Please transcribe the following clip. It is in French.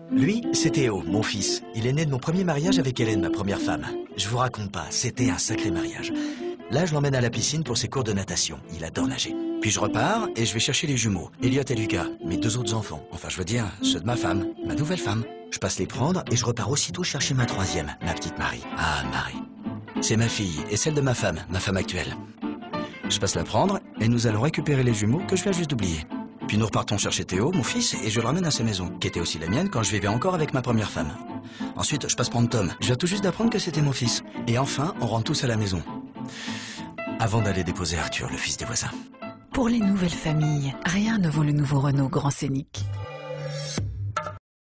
Lui, c'est Théo, mon fils. Il est né de mon premier mariage avec Hélène, ma première femme. Je vous raconte pas, c'était un sacré mariage. Là, je l'emmène à la piscine pour ses cours de natation. Il adore nager. Puis je repars et je vais chercher les jumeaux, Elliot et Lucas, mes 2 autres enfants. Enfin, je veux dire, ceux de ma femme, ma nouvelle femme. Je passe les prendre et je repars aussitôt chercher ma 3e, ma petite Marie. Ah, Marie. C'est ma fille et celle de ma femme actuelle. Je passe la prendre et nous allons récupérer les jumeaux que je viens juste d'oublier. Puis nous repartons chercher Théo, mon fils, et je le ramène à sa maison, qui était aussi la mienne quand je vivais encore avec ma première femme. Ensuite, je passe prendre Tom. Je viens tout juste d'apprendre que c'était mon fils. Et enfin, on rentre tous à la maison. Avant d'aller déposer Arthur, le fils des voisins. Pour les nouvelles familles, rien ne vaut le nouveau Renault Grand Scénic.